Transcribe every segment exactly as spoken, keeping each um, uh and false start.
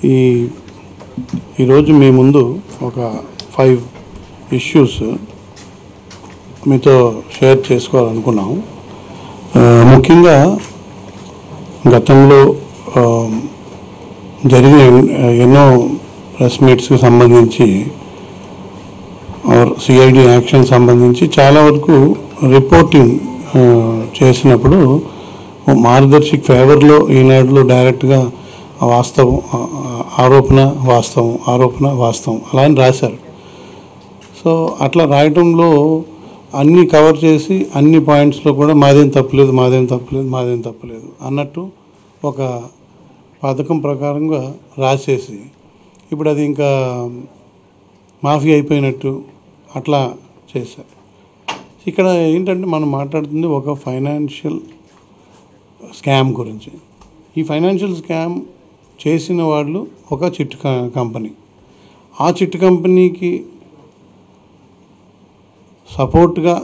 ఈ ఈరోజు మీ ముందు ఒక ఫైవ్ ఇష్యూస్ మీతో షేర్ చేసుకోవాలనుకున్నాం. ముఖ్యంగా గతంలో జరిగిన ఎన్నో ప్రెస్ మీట్స్కి సంబంధించి సిఐడి యాక్షన్ సంబంధించి చాలా వరకు రిపోర్టింగ్ చేసినప్పుడు మార్గదర్శికి ఫేవర్లో ఈనాడులో డైరెక్ట్గా వాస్తవం ఆరోపణ వాస్తవం ఆరోపణ వాస్తవం అలా అని రాశారు. సో అట్లా రాయటంలో అన్నీ కవర్ చేసి అన్ని పాయింట్స్లో కూడా మాదేం తప్పలేదు మాదేం తప్పలేదు మాదేం తప్పలేదు అన్నట్టు ఒక పథకం ప్రకారంగా రాసేసి ఇప్పుడు అది ఇంకా మాఫీ అయిపోయినట్టు అట్లా చేశారు. ఇక్కడ ఏంటంటే మనం మాట్లాడుతుంది ఒక ఫైనాన్షియల్ స్కామ్ గురించి. ఈ ఫైనాన్షియల్ స్కామ్ చేసిన వాళ్ళు ఒక చిట్ కంపెనీ, ఆ చిట్ కంపెనీకి సపోర్ట్గా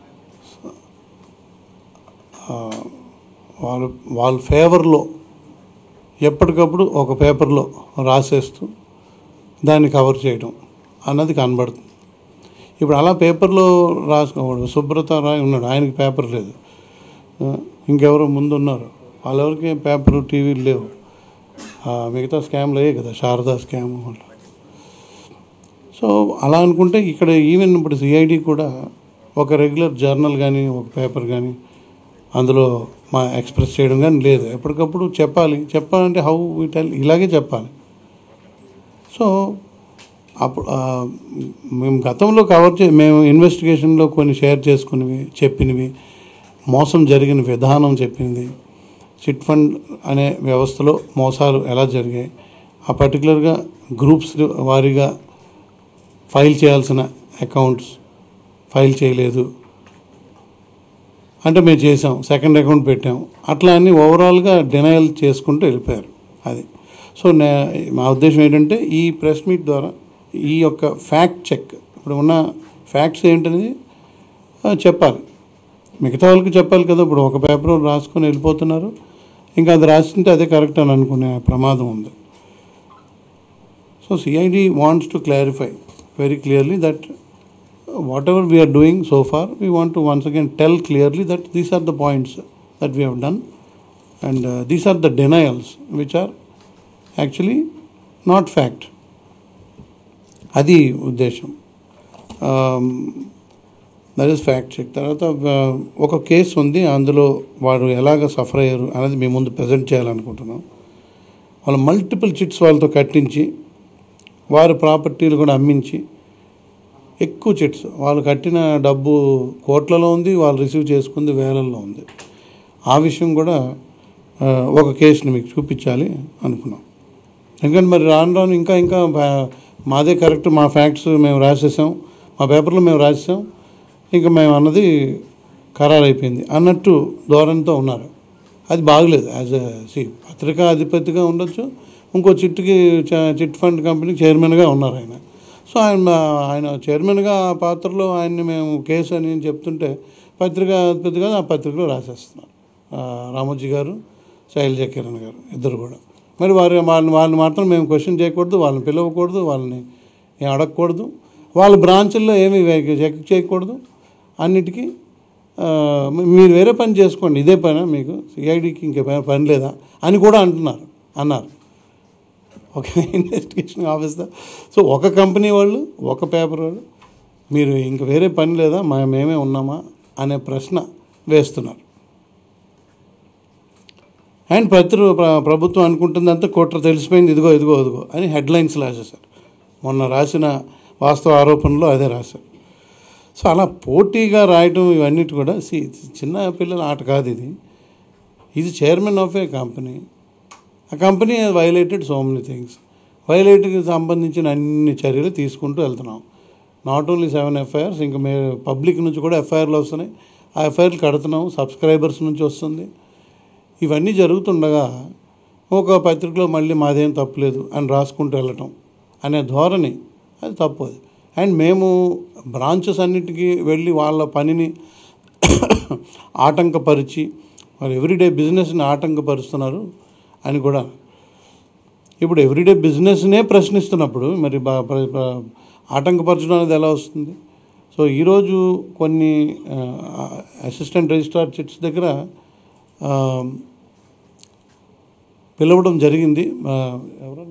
వాళ్ళు వాళ్ళ ఫేవర్లో ఎప్పటికప్పుడు ఒక పేపర్లో రాసేస్తూ దాన్ని కవర్ చేయడం అన్నది కనబడుతుంది. ఇప్పుడు అలా పేపర్లో రాసుకోవడం సుబ్రత రాయ్ ఉన్నాడు, ఆయనకి పేపర్ లేదు, ఇంకెవరో ముందు ఉన్నారు, వాళ్ళెవరికి పేపరు టీవీలు లేవు. మిగతా స్కామ్లు అయ్యే కదా, శారదా స్కామ్. సో అలా అనుకుంటే ఇక్కడ ఈవెన్ ఇప్పుడు సిఐడి కూడా ఒక రెగ్యులర్ జర్నల్ కానీ ఒక పేపర్ కానీ అందులో మా ఎక్స్ప్రెస్ చేయడం కానీ లేదు. ఎప్పటికప్పుడు చెప్పాలి, చెప్పాలంటే హౌ విటల్ ఇలాగే చెప్పాలి. సో అప్పుడు మేము గతంలో కవర్ చే మేము ఇన్వెస్టిగేషన్లో కొన్ని షేర్ చేసుకునేవి చెప్పినవి, మోసం జరిగిన విధానం చెప్పింది, చిట్ ఫండ్ అనే వ్యవస్థలో మోసాలు ఎలా జరిగాయి, ఆ పర్టికులర్గా గ్రూప్స్ వారీగా ఫైల్ చేయాల్సిన అకౌంట్స్ ఫైల్ చేయలేదు అంటే మేము చేసాం, సెకండ్ అకౌంట్ పెట్టాం, అట్లా అన్నీ ఓవరాల్గా డినయల్ చేసుకుంటూ వెళ్ళిపోయారు. అది సో నే మా ఉద్దేశం ఏంటంటే ఈ ప్రెస్ మీట్ ద్వారా ఈ యొక్క ఫ్యాక్ట్ చెక్, ఇప్పుడు ఉన్న ఫ్యాక్ట్స్ ఏంటనేది చెప్పాలి, మిగతా వాళ్ళకి చెప్పాలి కదా. ఇప్పుడు ఒక పేపర్ రాసుకొని వెళ్ళిపోతున్నారు, ఇంకా అది రాసింటే అదే కరెక్ట్ అని అనుకునే ప్రమాదం ఉంది. So CID wants to clarify very clearly that whatever we're doing so far we want to once again tell clearly that these are the points that we have done and these are the denials which are actually not fact. అది ఉద్దేశం. That is fact check. తర్వాత ఒక case ఉంది, అందులో వారు ఎలాగ suffer అయ్యారు అనేది మీ ముందు ప్రజెంట్ చేయాలనుకుంటున్నాం. వాళ్ళు మల్టిపుల్ చిట్స్ వాళ్ళతో కట్టించి వారి ప్రాపర్టీలు కూడా అమ్మించి ఎక్కువ చిట్స్, వాళ్ళు కట్టిన డబ్బు కోట్లలో ఉంది, వాళ్ళు రిసీవ్ చేసుకుంది వేలల్లో ఉంది. ఆ విషయం కూడా ఒక కేసుని మీకు చూపించాలి అనుకున్నాం. ఎందుకంటే మరి రాను రాను ఇంకా ఇంకా మాదే కరెక్ట్, మా ఫ్యాక్ట్స్ మేము రాసేసాం, మా పేపర్లో మేము రాసేసాం, ఇంకా మేము అన్నది ఖరారు అయిపోయింది అన్నట్టు ధోరణితో ఉన్నారు. అది బాగలేదు. యాజ్ ఎ సి పత్రికా అధిపతిగా ఉండొచ్చు, ఇంకో చిట్కి చిట్ ఫండ్ కంపెనీకి చైర్మన్గా ఉన్నారు ఆయన. సో ఆయన ఆయన చైర్మన్గా ఆ పాత్రలో ఆయన్ని మేము కేసు అని చెప్తుంటే పత్రికా అధిపతిగా ఆ పత్రికలో రాసేస్తున్నారు రామోజీ గారు, శైలజ కిరణ్ గారు ఇద్దరు కూడా. మరి వారి వాళ్ళని వాళ్ళని మాత్రం మేము క్వశ్చన్ చేయకూడదు, వాళ్ళని పిలవకూడదు, వాళ్ళని ఏం అడగకూడదు, వాళ్ళ బ్రాంచుల్లో ఏమీ చెక్ చేయకూడదు. అన్నిటికీ మీరు వేరే పని చేసుకోండి, ఇదే పని మీకు సిఐడికి ఇంకే పని లేదా అని కూడా అంటున్నారు అన్నారు ఒక ఇన్వెస్టిగేషన్ ఆఫీసర్. సో ఒక కంపెనీ వాళ్ళు ఒక పేపర్ వాళ్ళు మీరు ఇంక వేరే పని లేదా మా మేమే ఉన్నామా అనే ప్రశ్న వేస్తున్నారు. అండ్ ప్రతి ప్రభుత్వం అనుకుంటుందంతా కుట్ర తెలిసిపోయింది, ఇదిగో ఇదిగో ఇదిగో అని హెడ్లైన్స్ రాసేశారు. మొన్న రాసిన వాస్తవ ఆరోపణలో అదే రాశారు. సో అలా పోటీగా రాయటం ఇవన్నిటి కూడా సి చిన్న పిల్లల ఆట కాదు ఇది. Is chairman of a company, ఆ company violated so many things, వైలేట్కి సంబంధించిన అన్ని చర్యలు తీసుకుంటూ వెళ్తున్నాం. నాట్ ఓన్లీ సెవెన్ ఎఫ్ఐఆర్స్, ఇంకా మే పబ్లిక్ నుంచి కూడా ఎఫ్ఐఆర్లు వస్తున్నాయి, ఆ ఎఫ్ఐఆర్లు కడుతున్నాం, సబ్స్క్రైబర్స్ నుంచి వస్తుంది. ఇవన్నీ జరుగుతుండగా ఒక పత్రికలో మళ్ళీ మాదేం తప్పులేదు అని రాసుకుంటూ వెళ్ళటం అనే ధోరణి అది తప్పు. అది అండ్ మేము బ్రాంచెస్ అన్నిటికీ వెళ్ళి వాళ్ళ పనిని ఆటంకపరిచి వాళ్ళు ఎవ్రీడే బిజినెస్ని ఆటంకపరుస్తున్నారు అని కూడా. ఇప్పుడు ఎవ్రీడే బిజినెస్నే ప్రశ్నిస్తున్నప్పుడు మరి ఆటంకపరచడం అనేది ఎలా వస్తుంది? సో ఈరోజు కొన్ని అసిస్టెంట్ రిజిస్ట్రార్ చిట్స్ దగ్గర పిలవడం జరిగింది. ఎవరు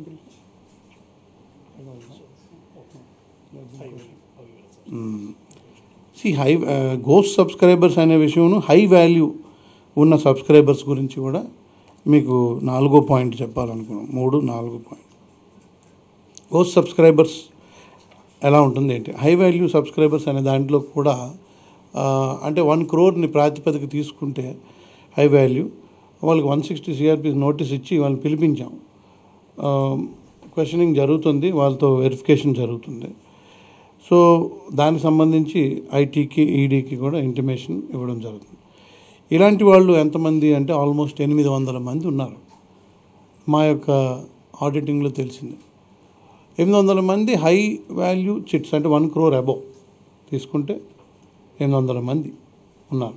సి హై గోస్ట్ సబ్స్క్రైబర్స్ అనే విషయం, హై వాల్యూ ఉన్న సబ్స్క్రైబర్స్ గురించి కూడా మీకు నాలుగో పాయింట్ చెప్పాలనుకున్నాం. మూడు నాలుగు పాయింట్ గోస్ట్ సబ్స్క్రైబర్స్ ఎలా ఉంటుంది ఏంటి? హై వాల్యూ సబ్స్క్రైబర్స్ అనే దాంట్లో కూడా అంటే వన్ క్రోర్ని ప్రాతిపదిక తీసుకుంటే హై వాల్యూ వాళ్ళకి వన్ సిక్స్టీ సిఆర్పీస్ నోటీస్ ఇచ్చి వాళ్ళని పిలిపించాం. క్వశ్చనింగ్ జరుగుతుంది, వాళ్ళతో వెరిఫికేషన్ జరుగుతుంది. సో దానికి సంబంధించి ఐటీకి ఈడీకి కూడా ఇంటిమేషన్ ఇవ్వడం జరుగుతుంది. ఇలాంటి వాళ్ళు ఎంతమంది అంటే ఆల్మోస్ట్ ఎనిమిది వందల మంది ఉన్నారు. మా యొక్క ఆడిటింగ్లో తెలిసింది ఎనిమిది వందల మంది హై వాల్యూ చిట్స్ అంటే వన్ క్రోర్ అబోవ్ తీసుకుంటే ఎనిమిది వందల మంది ఉన్నారు.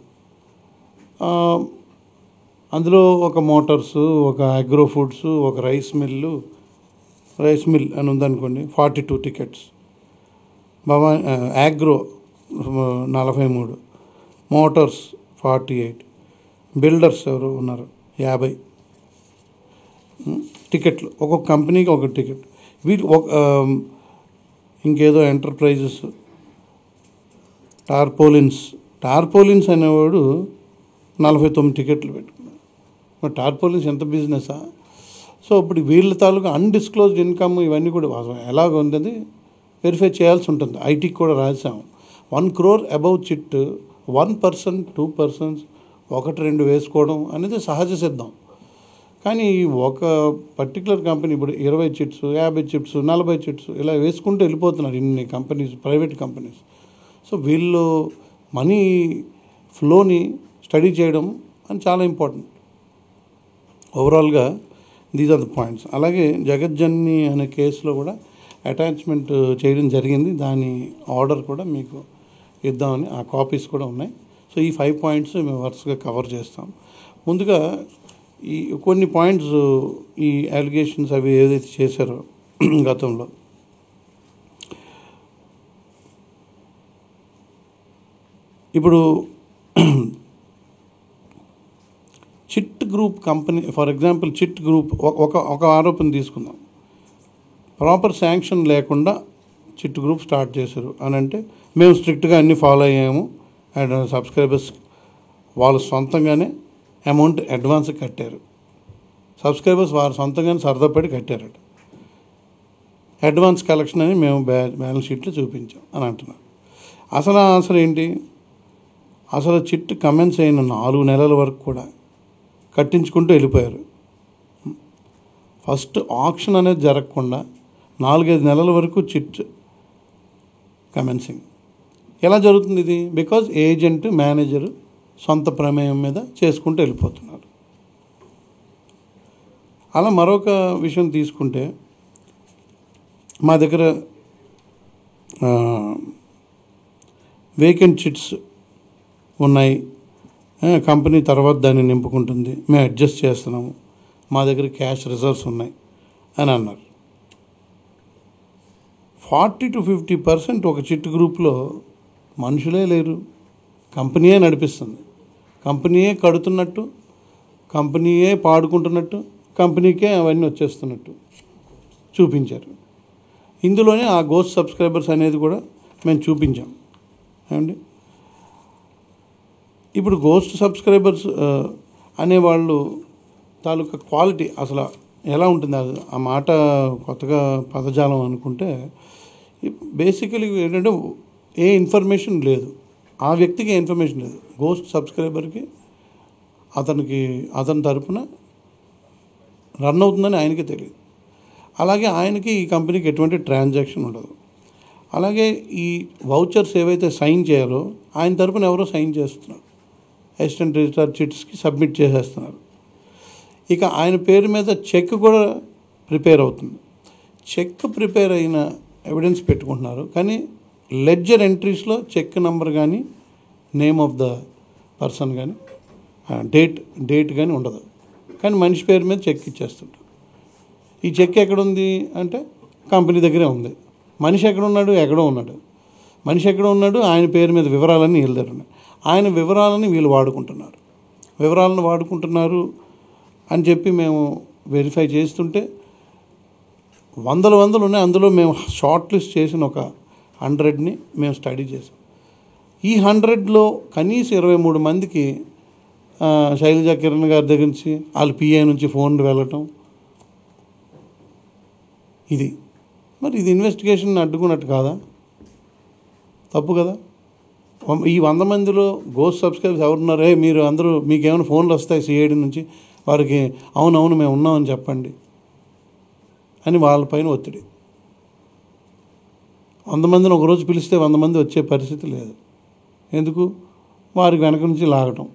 అందులో ఒక మోటార్సు, ఒక అగ్రో ఫుడ్స్, ఒక రైస్ మిల్లు రైస్ మిల్ అని ఉందనుకోండి, forty two tickets. Bhava agro నలభై మూడు, మోటార్స్ ఫార్టీ ఎయిట్, బిల్డర్స్ ఎవరు ఉన్నారు యాభై టికెట్లు. ఒక్కొక్క కంపెనీకి ఒక టికెట్. వీటి ఒక ఇంకేదో ఎంటర్ప్రైజెస్, టార్పోలిన్స్ టార్పోలిన్స్ అనేవాడు నలభై తొమ్మిది టికెట్లు పెట్టుకున్నాడు. మరి టార్పోలిన్స్ ఎంత బిజినెసా? సో ఇప్పుడు వీళ్ళ తాలూకా అన్డిస్క్లోజ్డ్ ఇన్కమ్ ఇవన్నీ కూడా ఎలాగ ఉంటుంది వెరిఫై చేయాల్సి ఉంటుంది. ఐటీకి కూడా రాసాము. One crore above chit one person two persons ఒకటి రెండు వేసుకోవడం అనేది సహజ సిద్ధం. కానీ ఒక పర్టికులర్ కంపెనీ ఇప్పుడు ఇరవై చిట్స్, యాభై చిట్స్, నలభై చిట్స్ ఇలా వేసుకుంటూ వెళ్ళిపోతున్నారు ఇన్ని కంపెనీస్, ప్రైవేట్ కంపెనీస్. సో వీళ్ళు మనీ ఫ్లోని స్టడీ చేయడం అని చాలా ఇంపార్టెంట్. ఓవరాల్గా దీస్ ఆర్ ద పాయింట్స్. అలాగే జగజ్జన్ని అనే కేసులో కూడా అటాచ్మెంట్ చేయడం జరిగింది. దాని ఆర్డర్ కూడా మీకు ఇద్దామని, ఆ కాపీస్ కూడా ఉన్నాయి. సో ఈ ఫైవ్ పాయింట్స్ మేము వరుసగా కవర్ చేస్తాం. ముందుగా ఈ కొన్ని పాయింట్స్, ఈ అలిగేషన్స్ అవి ఏదైతే చేశారో గతంలో, ఇప్పుడు chit group company, for example chit group ఒక ఒక ఆరోపణ తీసుకుందాం. ప్రాపర్ శాంక్షన్ లేకుండా చిట్ గ్రూప్ స్టార్ట్ చేశారు అని అంటే మేము స్ట్రిక్ట్గా అన్నీ ఫాలో అయ్యాము అండ్ సబ్స్క్రైబర్స్ వాళ్ళు సొంతంగానే అమౌంట్ అడ్వాన్స్ కట్టారు. సబ్స్క్రైబర్స్ వారు సొంతంగానే సరదాపడి కట్టారట. అడ్వాన్స్ కలెక్షన్ అని మేము బ్యా బ్యాలెన్స్ షీట్లో చూపించాం అని అంటున్నారు. అసలు ఆన్సర్ ఏంటి? అసలు చిట్ కమెన్స్ అయిన నాలుగు నెలల వరకు కూడా కట్టించుకుంటూ వెళ్ళిపోయారు. ఫస్ట్ ఆక్షన్ అనేది జరగకుండా నాలుగైదు నెలల వరకు చిట్ కమెన్సింగ్. ఎలా జరుగుతుంది ఇది? బికాజ్ ఏజెంట్, మేనేజరు సొంత ప్రమేయం మీద చేసుకుంటూ వెళ్ళిపోతున్నారు. అలా మరొక విషయం తీసుకుంటే, మా దగ్గర వేకెంట్ చిట్స్ ఉన్నాయి, కంపెనీ తర్వాత దాన్ని నింపుకుంటుంది, మేము అడ్జస్ట్ చేస్తున్నాము, మా దగ్గర క్యాష్ రిజర్వ్స్ ఉన్నాయి అని అన్నారు. ఫార్టీ టు ఫిఫ్టీ పర్సెంట్ ఒక చిట్ గ్రూప్లో మనుషులే లేరు, కంపెనీయే నడిపిస్తుంది, కంపెనీయే కడుతున్నట్టు, కంపెనీయే పాడుకుంటున్నట్టు, కంపెనీకే అవన్నీ వచ్చేస్తున్నట్టు చూపించారు. ఇందులోనే ఆ గోస్ట్ సబ్స్క్రైబర్స్ అనేది కూడా మేము చూపించాం. ఏమండి, ఇప్పుడు గోస్ట్ సబ్స్క్రైబర్స్ అనేవాళ్ళు తాలూకా క్వాలిటీ అసలు ఎలా ఉంటుంది? అది ఆ మాట కొత్తగా పదజాలం అనుకుంటే, బేసికలీ ఏంటంటే ఏ ఇన్ఫర్మేషన్ లేదు, ఆ వ్యక్తికి ఏ ఇన్ఫర్మేషన్ లేదు. గోస్ట్ సబ్స్క్రైబర్కి అతనికి అతని తరపున రన్ అవుతుందని ఆయనకే తెలియదు. అలాగే ఆయనకి ఈ కంపెనీకి ఎటువంటి ట్రాన్సాక్షన్ ఉండదు. అలాగే ఈ వౌచర్స్ ఏవైతే సైన్ చేయాలో ఆయన తరపున ఎవరో సైన్ చేస్తున్నారు, అసిస్టెంట్ రిజిస్ట్రార్ చిట్స్కి సబ్మిట్ చేసేస్తున్నారు. ఇక ఆయన పేరు మీద చెక్ కూడా ప్రిపేర్ అవుతుంది. చెక్ ప్రిపేర్ అయిన ఎవిడెన్స్ పెట్టుకుంటున్నారు, కానీ లెడ్జర్ ఎంట్రీస్లో చెక్ నెంబర్ కానీ నేమ్ ఆఫ్ ద పర్సన్ కానీ డేట్ డేట్ కానీ ఉండదు. కానీ మనిషి పేరు మీద చెక్ ఇచ్చేస్తుంటారు. ఈ చెక్ ఎక్కడుంది అంటే కంపెనీ దగ్గరే ఉంది. మనిషి ఎక్కడ ఉన్నాడు? ఎక్కడో ఉన్నాడు. మనిషి ఎక్కడ ఉన్నాడు? ఆయన పేరు మీద వివరాలన్నీ వీళ్ళ దగ్గర ఉన్నాయి. ఆయన వివరాలని వీళ్ళు వాడుకుంటున్నారు. వివరాలను వాడుకుంటున్నారు అని చెప్పి మేము వెరిఫై చేస్తుంటే వందలు వందలు ఉన్నాయి. అందులో మేము షార్ట్ లిస్ట్ చేసిన ఒక హండ్రెడ్ని మేము స్టడీ చేసాం. ఈ హండ్రెడ్లో కనీసం ఇరవై మూడు మందికి శైలజ కిరణ్ గారి దగ్గర నుంచి వాళ్ళ పిఐ నుంచి ఫోన్లు వెళ్ళటం, ఇది మరి ఇది ఇన్వెస్టిగేషన్ అడ్డుకున్నట్టు కాదా? తప్పు కదా. ఈ వంద మందిలో గోస్ట్ సబ్స్క్రైబర్స్ ఎవరున్నారు? ఏ మీరు అందరూ మీకేమైనా ఫోన్లు వస్తాయి సిఐడి నుంచి, వారికి అవునవును మేము ఉన్నామని చెప్పండి అని వాళ్ళపైన ఒత్తిడి. వంద మందిని ఒకరోజు పిలిస్తే వంద మంది వచ్చే పరిస్థితి లేదు. ఎందుకు? వారికి వెనక నుంచి లాగటం.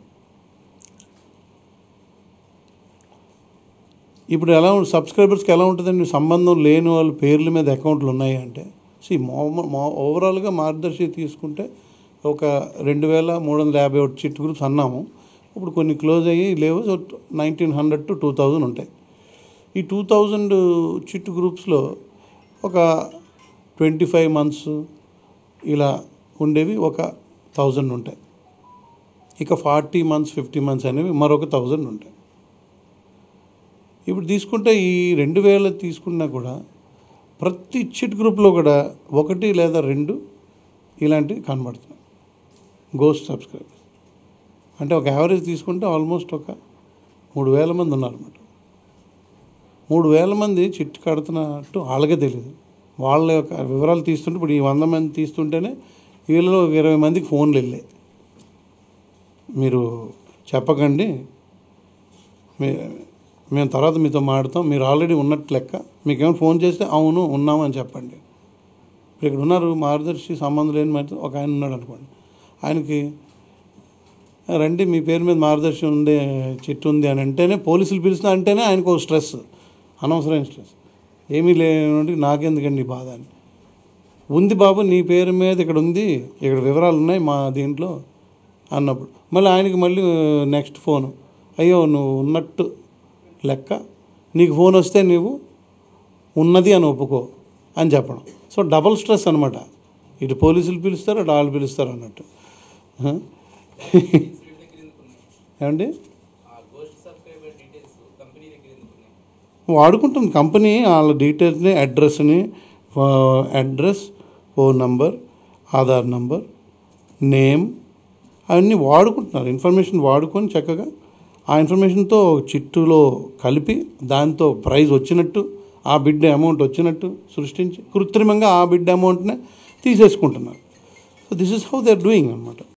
ఇప్పుడు ఎలా సబ్స్క్రైబర్స్కి ఎలా ఉంటుందండి? సంబంధం లేని వాళ్ళ పేర్ల మీద అకౌంట్లు ఉన్నాయి అంటే సి మా ఓవరాల్గా మార్గదర్శి తీసుకుంటే ఒక రెండు వేల మూడు వందల యాభై ఒకటి చిట్ గ్రూప్స్ అన్నాము. ఇప్పుడు కొన్ని క్లోజ్ అయ్యి లేవు. So nineteen hundred to two thousand ఉంటాయి. ఈ టూ థౌజండ్ చిట్ గ్రూప్స్లో ఒక ట్వంటీ ఫైవ్ మంత్స్ ఇలా ఉండేవి ఒక థౌజండ్ ఉంటాయి. ఇక ఫార్టీ మంత్స్ ఫిఫ్టీ మంత్స్ అనేవి మరొక థౌజండ్ ఉంటాయి. ఇప్పుడు తీసుకుంటే ఈ రెండు వేల తీసుకున్నా కూడా ప్రతి చిట్ గ్రూప్లో కూడా ఒకటి లేదా రెండు ఇలాంటివి కనబడుతున్నాయి గోస్ట్ సబ్స్క్రైబర్స్. అంటే ఒక యావరేజ్ తీసుకుంటే ఆల్మోస్ట్ ఒక మూడు వేల మంది ఉన్నారన్నమాట. మూడు వేల మంది చిట్ కడుతున్నట్టు వాళ్ళకే తెలియదు. వాళ్ళ యొక్క వివరాలు తీస్తుంటే ఇప్పుడు ఈ వంద మంది తీస్తుంటేనే వీళ్ళలో ఇరవై మందికి ఫోన్లు వెళ్ళాయి. మీరు చెప్పకండి, మీ మేము తర్వాత మీతో మాట్లాడతాం, మీరు ఆల్రెడీ ఉన్నట్టు లెక్క, మీకేమైనా ఫోన్ చేస్తే అవును ఉన్నామని చెప్పండి. ఇప్పుడు ఇక్కడ ఉన్నారు మార్గదర్శి సంబంధం లేని మరి ఒక ఆయన ఉన్నాడు అనుకోండి, ఆయనకి రండి మీ పేరు మీద మార్గదర్శి ఉంది చిట్టు ఉంది అని అంటేనే పోలీసులు పిలుస్తున్నా అంటేనే ఆయనకు ఒక స్ట్రెస్, అనవసరమైన స్ట్రెస్. ఏమీ లేని నాకెందుకండి బాధ అని. ఉంది బాబు నీ పేరు మీద ఇక్కడ ఉంది, ఇక్కడ వివరాలు ఉన్నాయి మా దీంట్లో అన్నప్పుడు మళ్ళీ ఆయనకి మళ్ళీ నెక్స్ట్ ఫోను, అయ్యో నువ్వు ఉన్నట్టు లెక్క, నీకు ఫోన్ వస్తే నీవు ఉన్నది అని ఒప్పుకో అని చెప్పడం. సో డబల్ స్ట్రెస్ అనమాట. ఇటు పోలీసులు పిలుస్తారు, అటు వాళ్ళు పిలుస్తారు అన్నట్టు. ఏమండి వాడుకుంటుంది కంపెనీ వాళ్ళ డీటెయిల్స్ని, అడ్రస్ని, address, phone number, Aadhaar number, name అవన్నీ వాడుకుంటున్నారు. ఇన్ఫర్మేషన్ వాడుకొని చక్కగా ఆ ఇన్ఫర్మేషన్తో చిట్టులో కలిపి దాంతో ప్రైజ్ వచ్చినట్టు, ఆ బిడ్ అమౌంట్ వచ్చినట్టు సృష్టించి కృత్రిమంగా ఆ బిడ్ అమౌంట్నే తీసేసుకుంటున్నారు. So this is how they are doing అనమాట.